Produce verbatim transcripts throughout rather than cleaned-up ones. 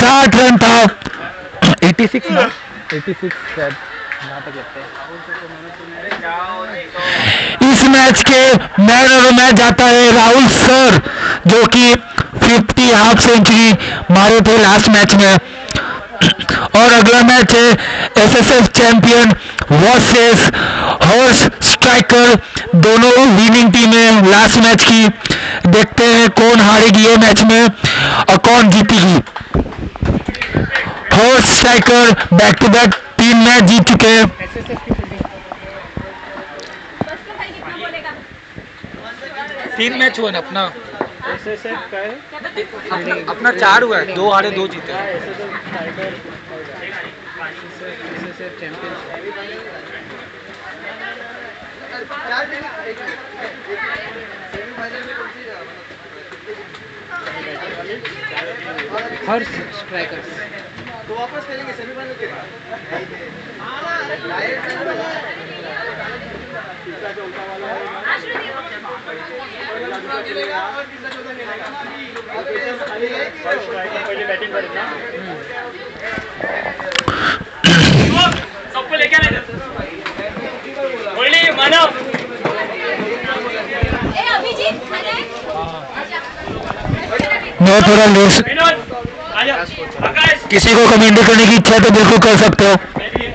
साठ रन था, छियासी ना छियासी शायद यहाँ तक लगता है। इस मैच के मैन ऑफ द मैच जाता है राहुल सर, जो कि पचास हाफ सेंचुरी मारे थे लास्ट मैच में। और अगला मैच है SSF champion versus horse striker, दोनों विनिंग टीम है लास्ट मैच की। देखते हैं कौन हारेगी ये मैच में और कौन जीतेगी। Horse striker back to back तीन मैच जीत चुके हैं। तीन मैच हुआ ना अपना अपना, अपना चार हुआ है, दो हारे दो जीते। हर्ष स्ट्राइकर्स तो वापस खेलेंगे सेमीफाइनल के पहले बैटिंग करेंगे सबको लेके आने बोली मानव ए अभिजीत मैं थोड़ा लेस किसी को कमेंट करने की इच्छा है तो बिल्कुल कर सकते हो।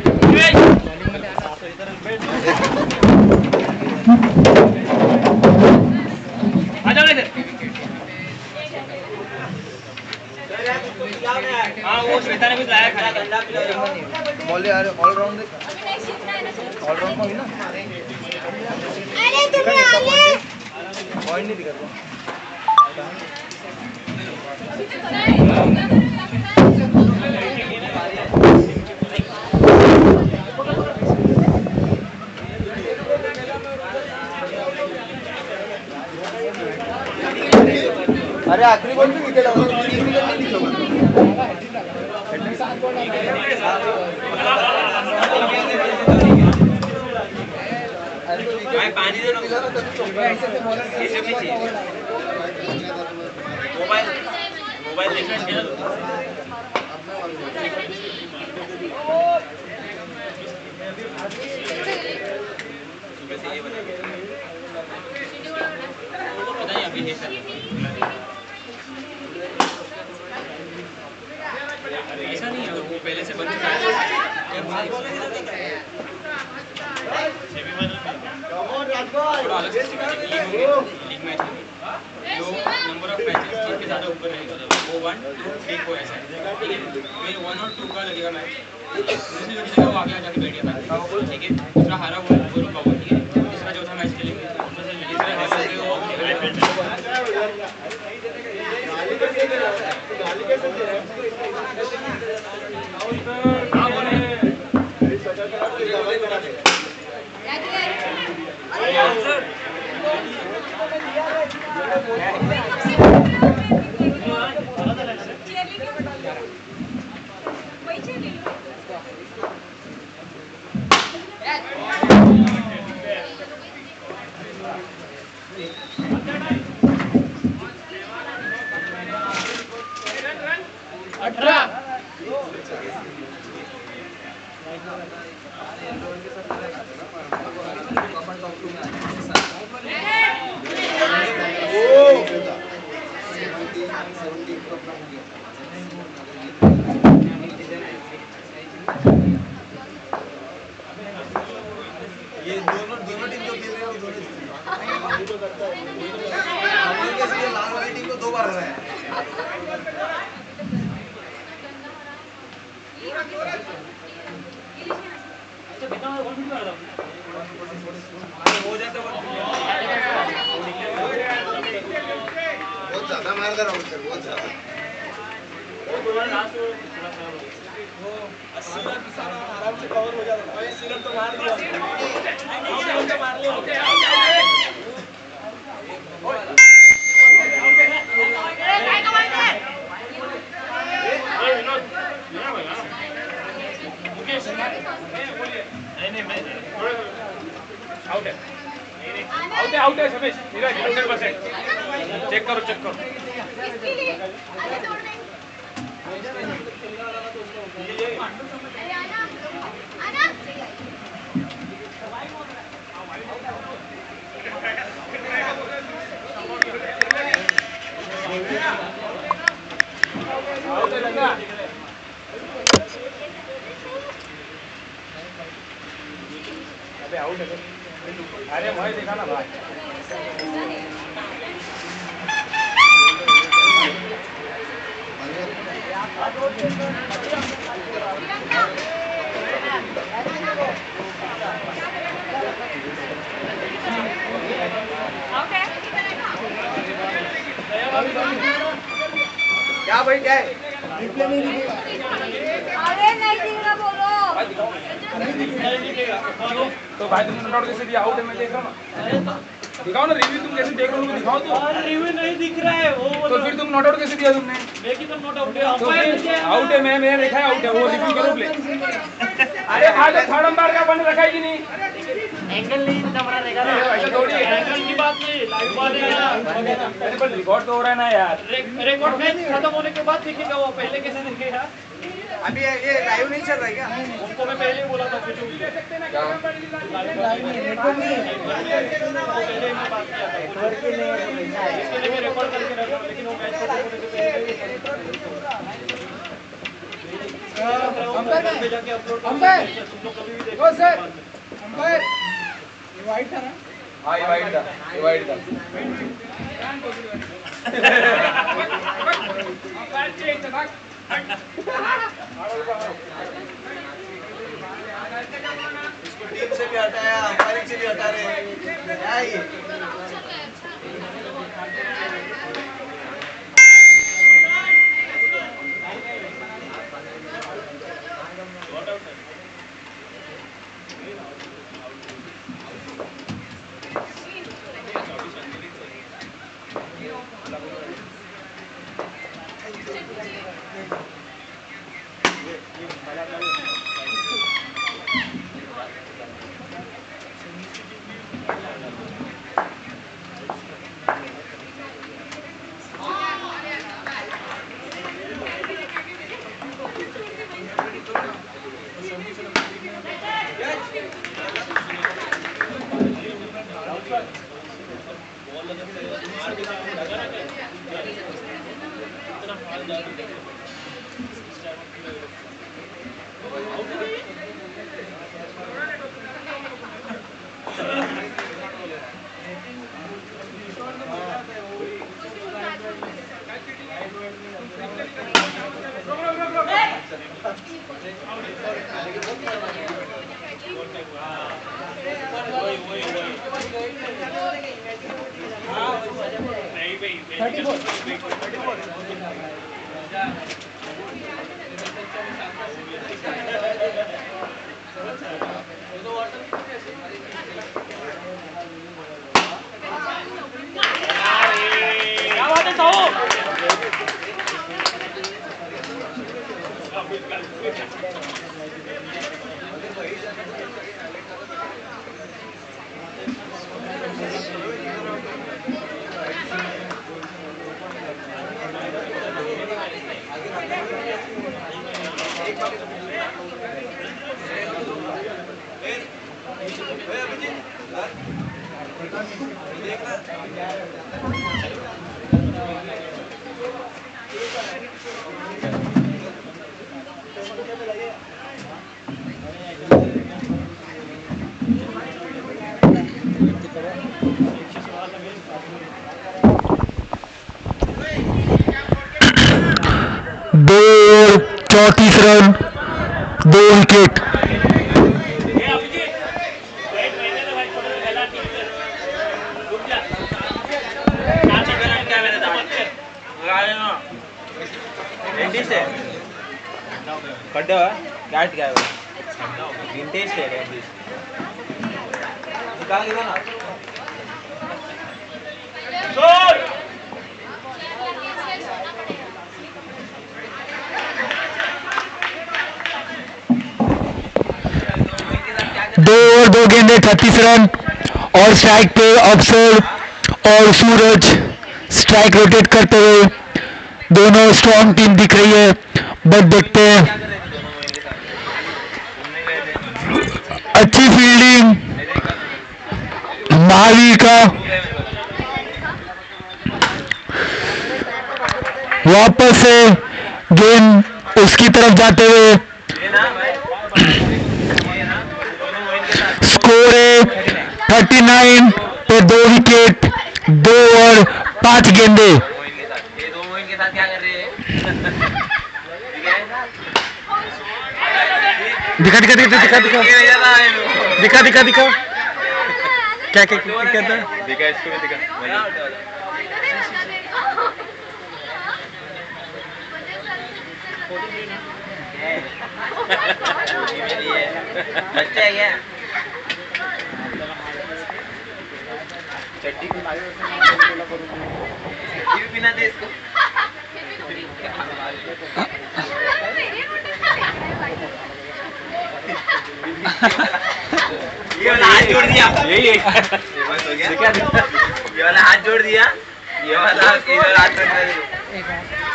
हाँ वो श्वेता ने कुछ लाया खड़ा गंदा बॉल यार ऑलराउंड ऑलराउंड को ही ना अरे तुम आले पॉइंट नहीं दिखा अरे आखिरी बॉल में विकेट आउट तीन विकेट नहीं दिखे भाई पानी दे दो ऐसे भी चाहिए मोबाइल मोबाइल देखना खेल पता है अभी ऐसा नहीं है वो पहले से बन चुका है थोड़ा अलग से लीग मैच जो नंबर ऑफ मैचेस जिनके ज़्यादा ऊपर रहेगा वो वन टू थ्री को ऐसा है, ठीक है। फिर वन और टू का लगेगा मैच, दूसरी जो जगह वो आगे आ जाके बैठ गया, ठीक है। दूसरा हारा हुआ वो रुका हुआ, ठीक है। तीसरा चौथा मैच खेलेंगे, तीसरा हारा हुआ ये दोनों दोनों टीम जो खेल रहे हैं दोनों लाल वाली टीम को दो बार हुआ है। हो जाता बहुत ज्यादा मार दे रहा हूँ सर, बहुत ज्यादा वो अस्सी रन आराम से कवर हो जाता है। अस्सी रन तो मार दिया, अस्सी रन तो मार लिया। आउट है, आउट है, आउट है समेश, हंड्रेड परसेंट चेक करो चेक करो। अरे भाई देखा ना भाई क्या भाई क्या है? अरे नहीं दिख रहा बोलो। तो भाई तुमने नोट आउट कैसे दिया? आउट है मैं देख रहा हूँ ना। दिखाओ ना रिव्यू तुम कैसे देख रहे हो दिखाओ तो। रिव्यू नहीं दिख रहा है वो। तो फिर तुम नोट आउट कैसे दिया तुमने? मैं की तो नोट आउट है। तो आउट है मैं मैंने देखा है आउट है वो रिव्यू करो प्ले। अरे आज थर्ड अंपायर का बन रखा है कि नहीं? एंगल नहीं कैमरा रहेगा ना। ऐसा थोड़ी है। एंगल की बात नहीं लाइव बात है। अरे पर रिकॉर्ड तो हो रहा है ना यार। रिकॉर्ड मैच खत्म होने के बाद देखेगा वो पहले कैसे देखेगा? अभी ये लाइव नहीं चल रहा है क्या? उनको मैं पहले बोला था कुछ लाइव नहीं रिकॉर्ड नहीं है। पहले मैं बात किया था नेटवर्क के लिए इसके लिए मैं रिकॉर्ड करके रखा हूं लेकिन वो मैच खत्म होने से पहले अंपायर पे जाके अपलोड अंपायर तुम लोग कभी भी देखो। ओ सर अंपायर ये वाइट था ना? हां ये वाइट था ये वाइट था। अंपायर चेंज था। इसको टीम से भी हटाया अंपायरिंग से भी हटा रहे क्या है ये? चौंतीस रन दो विकेट। कैट क्या है वो? विंटेज है निकाल के दो ना। दो ओवर दो गेंदे छत्तीस रन और स्ट्राइक पे अफसर और सूरज स्ट्राइक रोटेट करते हुए दोनों स्ट्रॉन्ग टीम दिख रही है। बट देखते हैं अच्छी फील्डिंग महावीर का। वापस से गेंद उसकी तरफ जाते हुए स्कोर है थर्टी नाइन पे दो विकेट, दो और पांच गेंदे। दिखा दिखा दिखा दिखा दिखा दिखा दिखा दिखा क्या क्या क्या कहता है? दिखा इसको भी दिखा। बच्चा है क्या? चट्टी को ये भी बिना दे इसको। ये वाला हाथ जोड़ दिया। यही है। ये बस हो गया। ये वाला हाथ जोड़ दिया। ये वाला इधर हाथ जोड़ दिया।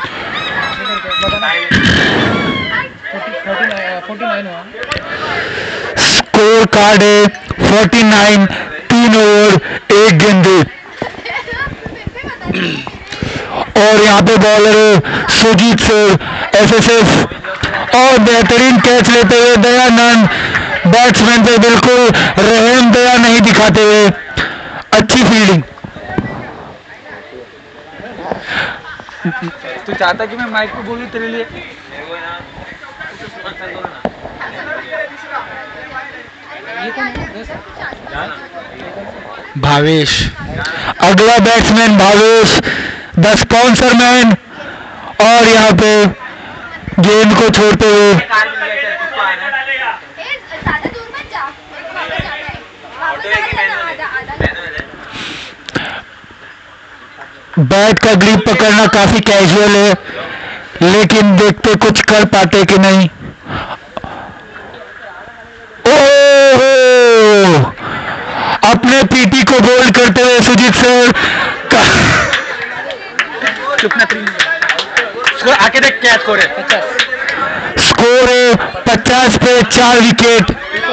स्कोर कार्ड है फोर्टी नाइन, तीन ओवर एक गेंदे। और यहाँ पे बॉलर है सुजीत सर एसएसएफ और बेहतरीन कैच लेते हुए दयानंद बैट्समैन पे बिल्कुल रहम दया नहीं दिखाते हुए अच्छी फील्डिंग। तू चाहता कि मैं माइक पे बोलूं तेरे लिए? भावेश, अगला batsman Bhavesh the sponsor man, और यहाँ पे गेंद को छोड़ते हुए बैट का ग्रिप पकड़ना काफी कैजुअल है, लेकिन देखते कुछ कर पाते कि नहीं। ओह, अपने पीटी को बोल्ड करते हुए सुजीत सर का चुप ना तीन स्कोर आके देख क्या स्कोर है। स्कोर है पचास पे चार विकेट।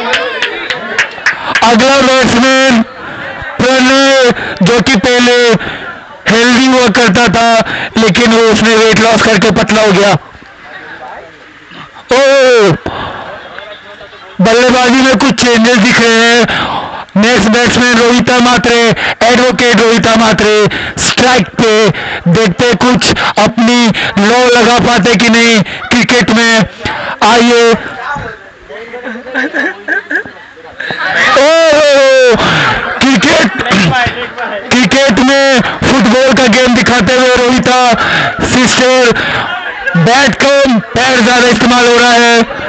अगला बैट्समैन प्रणय, जो कि पहले हेल्दी हुआ करता था लेकिन वो उसने वेट लॉस करके पतला हो गया। ओ, बल्लेबाजी में कुछ चेंजेस दिख रहे हैं। Next batsman Rohita Matre, advocate Rohita Matre strike पे। देखते कुछ अपनी लौ लगा पाते कि नहीं क्रिकेट में। आइए, ओ क्रिकेट क्रिकेट में फुटबॉल का गेम दिखाते हुए रोहिता सिस्टर, बैट कम पैर ज्यादा इस्तेमाल हो रहा है।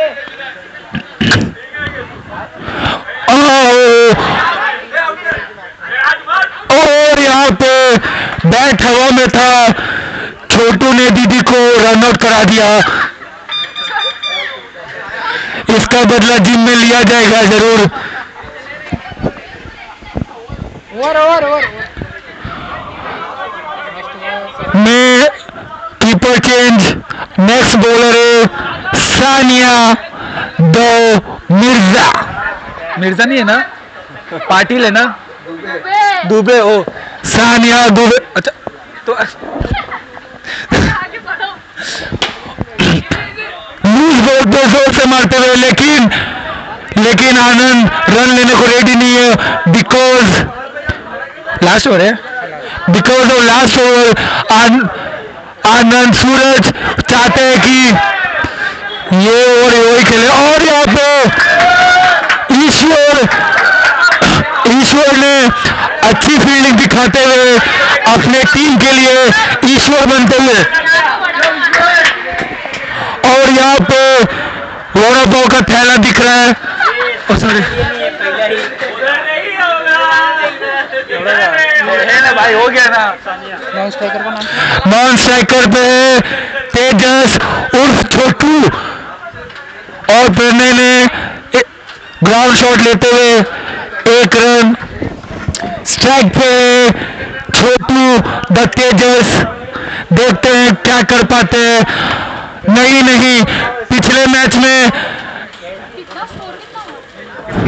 और यहाँ पे बैट हवा में था, छोटू ने दीदी को रन आउट करा दिया। इसका बदला जिम में लिया जाएगा जरूर। ओवर ओवर ओवर में कीपर चेंज। नेक्स्ट बॉलर है सानिया दो मिर्जा। मिर्जा नहीं है ना, पाटिल है ना, दुबे। ओ सानिया दुबे। अच्छा तो लूज बॉल पे जोर से मारते हुए, लेकिन लेकिन आनंद रन लेने को रेडी नहीं है। बिकॉज लास्ट ओवर है, because of last over Anand Suraj चाहते हैं कि ये ओवर वही खेले। और यहाँ पे ईश्वर ईश्वर ने अच्छी फील्डिंग दिखाते हुए अपने टीम के लिए ईश्वर बनते हुए। और यहाँ पे वड़ा पाव का थैला दिख रहा है। ओ सॉरी, भाई हो गया ना। नॉन स्ट्राइकर का नाम नॉन स्ट्राइकर पे है तेजस उर्फ छोटू, और प्रणय ने ग्राउंड शॉट लेते हुए एक रन। स्ट्राइक पे छोटू द तेजस, देखते हैं क्या कर पाते हैं। नहीं नहीं, पिछले मैच में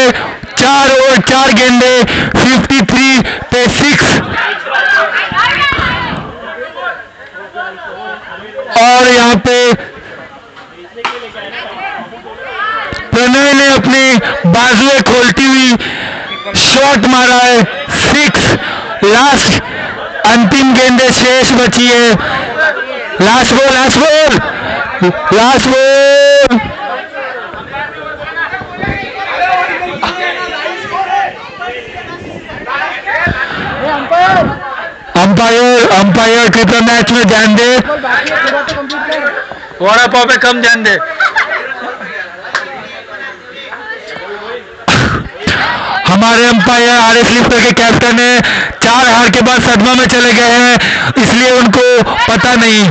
चार और चार गेंदे तिरेपन पे सिक्स। और यहाँ पे प्रणय ने अपनी बाजुएं खोलती हुई शॉट मारा है, सिक्स। लास्ट अंतिम गेंदे शेष बची है। Last ball, last ball, last ball. Umpire umpire कृपया मैच में ध्यान दे, वड़ा पाव पे कम ध्यान दे। हमारे अंपायर आर एस लिफ्टर के कैप्टन है, चार हार के बाद सदमा में चले गए हैं, इसलिए उनको पता नहीं।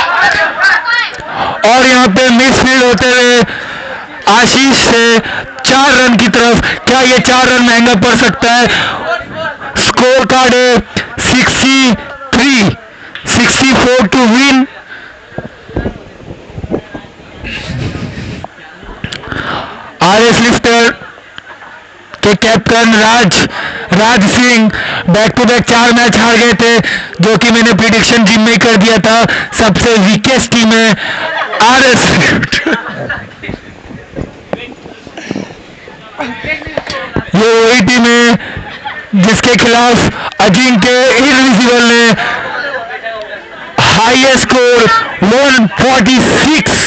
और यहाँ पे मिसफील्ड होते हुए आशीष से चार रन की तरफ, क्या ये चार रन महंगा पड़ सकता है? स्कोर कार्ड है sixty three, sixty four to win. R S lifter के captain Raj Raj Singh back to back चार मैच हार गए थे, जो कि मैंने प्रिडिक्शन जिम में कर दिया था। सबसे वीकेस्ट टीम है आर एस। ये वही टीम है जिसके खिलाफ अजिंक्य इनविजिबल ने हाईएस्ट स्कोर एक सौ छियालीस।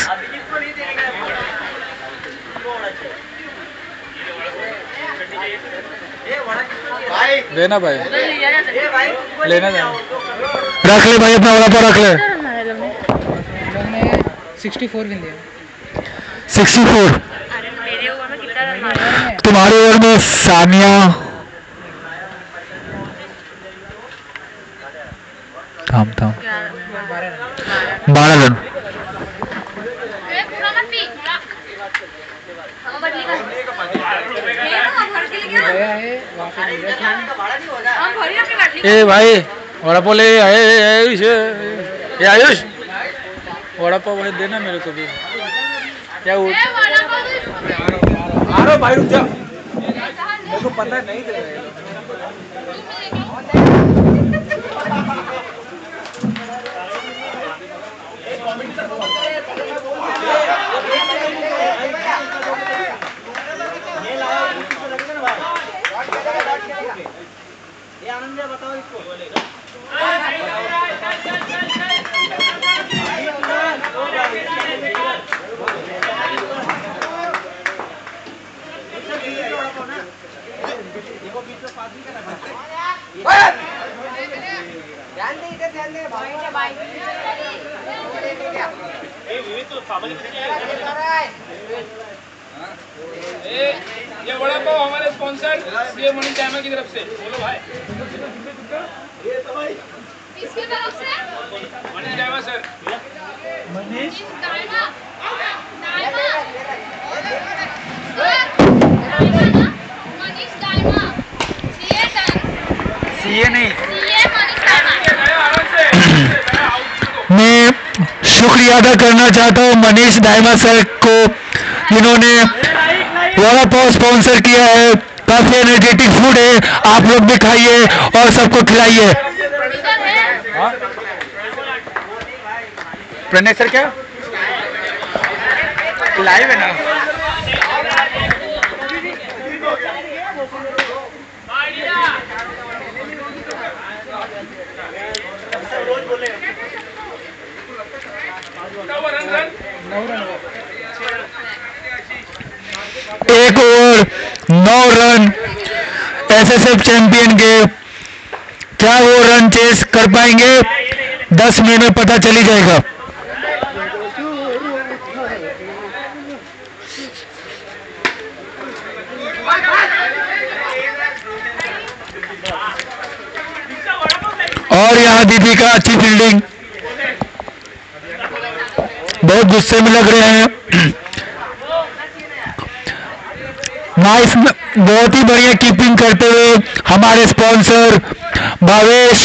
देना भाई, लेना जाना, रख ले भाई, अपना वाला पर रख ले। सिक्सटी फोर विन दिया, सिक्सटी फोर। तुम्हारे ओवर में सानिया थाम थाम बारह रन। ए भाई वड़ा पाव ले आयुष, ये आयुष वड़ा पाव भाई देना मेरे को भी। क्या वो आ रहा भाई, रुक जा, मेरे को पता है नहीं दे रहे। बताओ इसको। ध्यान दे, इधर ध्यान दे भाई। ये बड़ा पाव हमारे स्पॉन्सर ये मनीष डायमा की तरफ से, बोलो भाई। किसकी तरफ से? Manish Dayma sir. Manish Dayma, Dayma Manish Dayma, CA sir, CA नहीं, सीए मनीष डायमा। मैं शुक्रिया अदा करना चाहता हूँ मनीष डायमा सर को, जिन्होंने वड़ा पाव स्पॉन्सर किया है। काफी एनर्जेटिक फूड है, आप लोग भी खाइए और सबको खिलाइए। प्रणय सर क्या लाइव है ना? एक ओवर नौ रन एसएसएफ चैंपियन के, क्या वो रन चेस कर पाएंगे? दस मिनट में पता चली जाएगा। और यहाँ दीपिका अच्छी फील्डिंग, बहुत गुस्से में लग रहे हैं। नाइस, बहुत ही बढ़िया कीपिंग करते हुए हमारे स्पॉन्सर भावेश।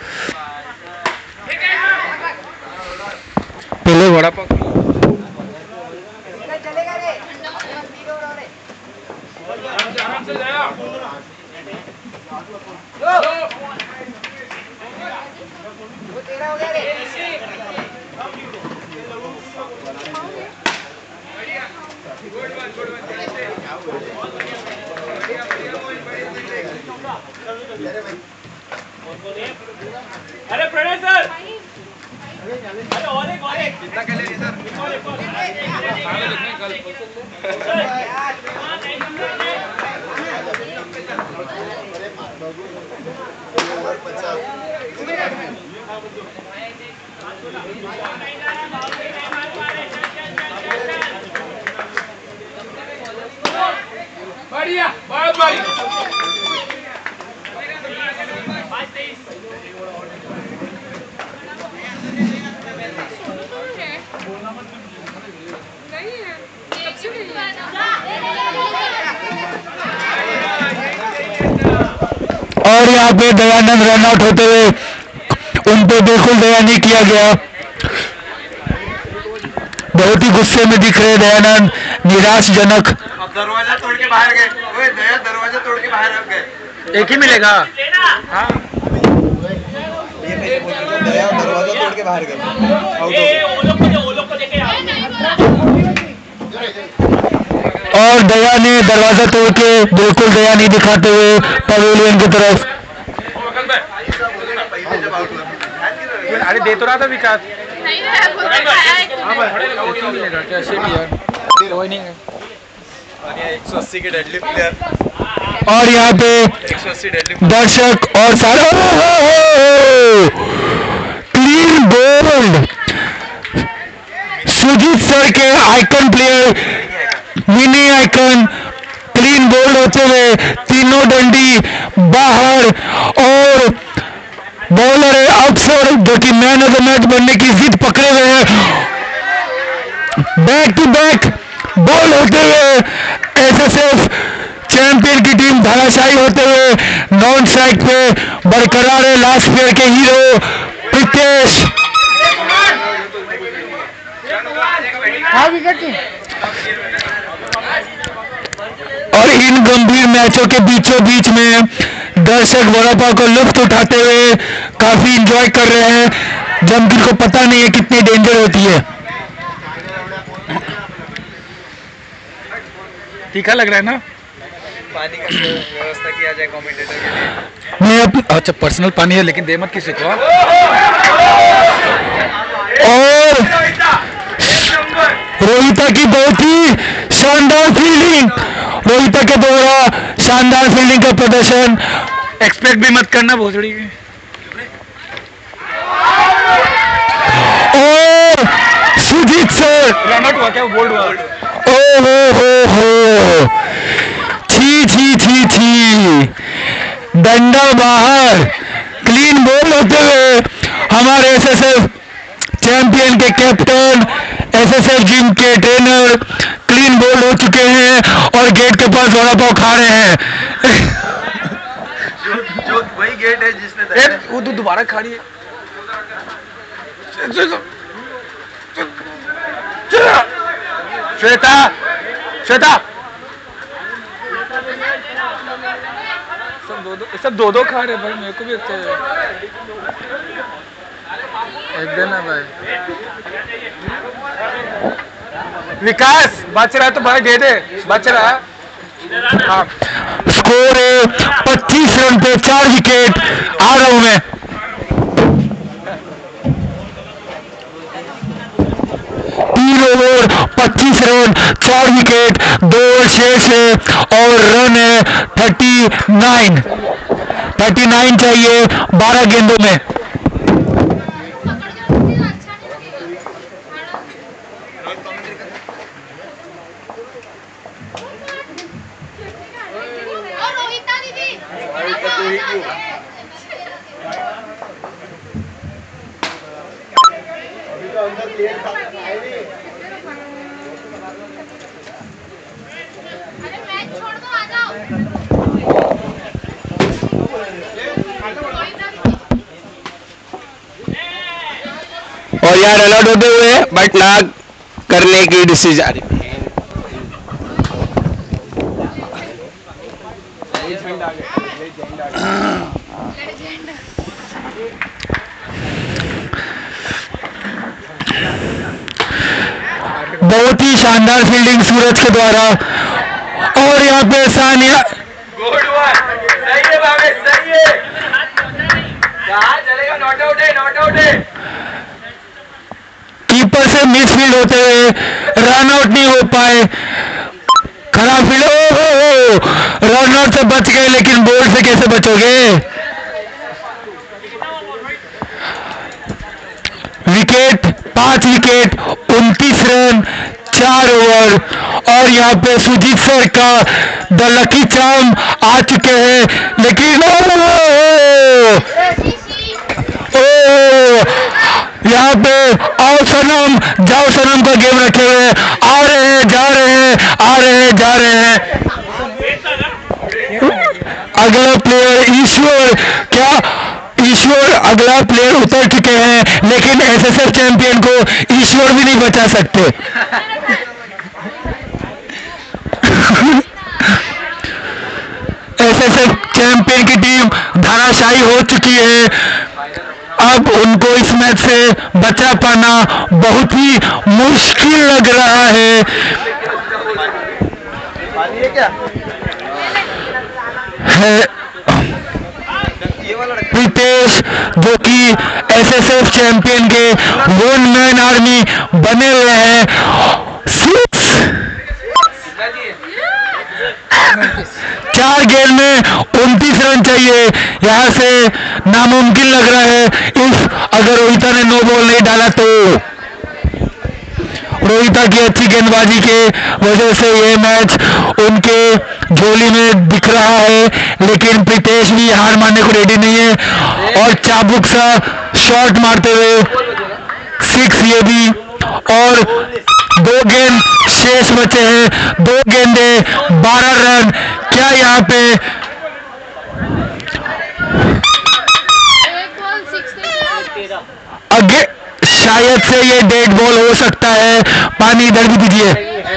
पहले वड़ा पाव चलेगा रे। अरे प्रणय सर, अरे और एक और एक कितना कर लेंगे सर? एक और एक और बढ़िया, बहुत बढ़िया। और यहाँ पे दयानंद रन आउट होते हुए उन पे बिल्कुल दया नहीं किया गया। बहुत ही गुस्से में दिख रहे दयानंद, निराशजनक। अब दरवाजा तोड़ के बाहर गए। ओए दया दरवाजा तोड़ के बाहर रख गए। एक ही मिलेगा। हाँ ये दया दरवाजा तोड़ के बाहर गए। ये वो लोग को वो लोग को लेके आओ। और दया ने दरवाजा तोड़ के बिल्कुल दया नहीं दिखाते हुए पवेलियन की तरफ। अरे दे तो रहा था विकास। एक सौ अस्सी के डेडलिफ्ट प्लेयर। और यहाँ पे एक सौ अस्सी डेडलिफ्ट दर्शक और सारे क्लीन बोल्ड सुजीत सर के icon player, mini icon clean bold होते हुए तीनों डंडी बाहर। और बॉलर है अफसर जो कि मैन ऑफ द मैच बनने की जिद पकड़े हुए हैं। बैक टू बैक बॉल होते हुए एसएसएफ चैंपियन की टीम धराशायी होते हुए नॉन स्ट्राइक पे बरकरार है लास्ट प्लेयर के हीरो प्रीतेश। और इन गंभीर मैचों के बीचों बीच में दर्शक वड़ापाव को लुत्फ उठाते हुए काफी एंजॉय कर रहे हैं, जब इनको पता नहीं है कितनी डेंजर होती है। तीखा लग रहा है ना? पानी का व्यवस्था किया जाए कमेंटेटर के लिए। मैं अपनी अच्छा पर्सनल पानी है लेकिन दे मत किसी को। और रोहिता की बहुत ही शानदार फील्डिंग, रोहिता के द्वारा शानदार फील्डिंग का प्रदर्शन। एक्सपेक्ट भी मत करना भोसड़ी। और सुजीत सर रन आउट हुआ क्या? बोल्ड हुआ। ओ हो हो हो, छी छी छी छी, डंडा बाहर। क्लीन बॉल होते हुए हमारे एसएसएफ चैंपियन के कैप्टन, एसएसएफ जिम के ट्रेनर क्लीन बोल्ड हो चुके हैं और गेट के पास वड़ा पाव खा रहे हैं। जो, जो वही गेट है जिसने वो तो दोबारा खा रही है। श्वेता श्वेता सब दो दो सब दो दो खा रहे भाई, मेरे को भी अच्छा है। एक देना भाई। विकास बच रहा है तो भाई दे दे, बच रहा है। हाँ स्कोर है पच्चीस रन पे चार विकेट। आ रहा हूं मैं। तीन ओवर पच्चीस रन चार विकेट, दो ओवर शेष है और रन है थर्टी नाइन थर्टी नाइन चाहिए बारह गेंदों में। और यार रन आउट होते हुए बट ना करने की डिसीजन आ रही। ही शानदार फील्डिंग सूरज के द्वारा। और यहाँ पे सानिया गुड वन, सही है भावेश, सही है। कहाँ चलेगा, नॉट आउट है, नॉट आउट है। कीपर से मिसफील्ड होते हुए रन आउट नहीं हो पाए, खराब फील्ड। ओ रन आउट से बच गए, लेकिन बोल्ड से कैसे बचोगे? विकेट, पांच विकेट, उनतीस रन, चार ओवर। और यहाँ पे सुजीत सर का द लकी चार्म आ चुके हैं, लेकिन ओ, ओ, यहाँ पे आओ सनम जाओ सनम का गेम रखे हुए, आ रहे हैं जा रहे हैं, आ रहे हैं जा रहे हैं। अगला प्लेयर ईश्वर, क्या ईश्वर अगला प्लेयर उतर चुके हैं, लेकिन एसएसएफ चैंपियन को ईश्वर भी नहीं बचा सकते। एसएसएफ चैंपियन की टीम धराशायी हो चुकी है। अब उनको इस मैच से बचा पाना बहुत ही मुश्किल लग रहा है। है प्रीतेश, जो कि एसएसएफ चैंपियन के वन मैन आर्मी बने हुए हैं। सिक्स, चार गेंद में उनतीस रन चाहिए, यहां से नामुमकिन लग रहा है। इस अगर रोहिता ने नो बॉल नहीं डाला तो रोहिता की अच्छी गेंदबाजी के वजह से ये मैच उनके झोली में दिख रहा है, लेकिन प्रीतेश भी हार मानने को रेडी नहीं है और चाबुक सा शॉट मारते हुए सिक्स ये भी। और दो गेंद शेष बचे हैं, दो गेंदे बारह रन। क्या यहाँ पे आगे शायद से ये डेड बॉल हो सकता है। पानी इधर भी दीजिए।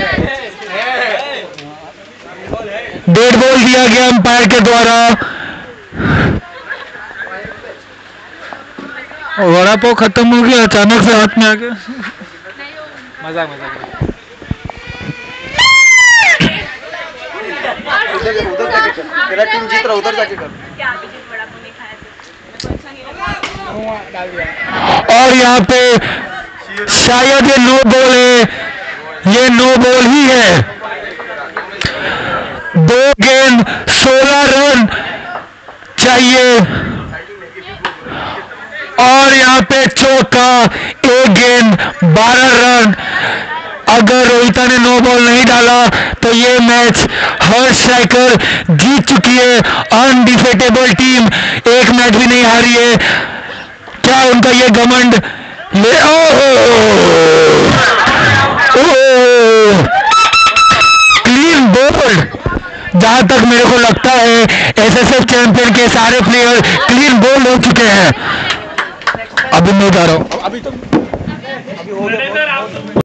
डेड बॉल दिया गया अंपायर के द्वारा। वड़ा पाव खत्म हो गया, अचानक से हाथ में आ गया। मजाक मजाक। उधर जाके कर, तेरा टीम जीत रहा, उधर जाके कर। और यहाँ पे शायद ये नो बॉल है, ये नो बॉल ही है। दो गेंद सोलह रन चाहिए और यहाँ पे चौका, एक गेंद बारह रन। अगर रोहिता ने नो बॉल नहीं डाला तो ये मैच हर स्ट्राइकर जीत चुकी है। अनडिफेटेबल टीम एक मैच भी नहीं हारी है। क्या उनका ये घमंड ले क्लीन बोल्ड। जहां तक मेरे को लगता है एसएसएफ चैंपियन के सारे प्लेयर क्लीन बोल्ड हो चुके हैं। अभी मैं जा रहा हूं। अभी तो अभी हो गया।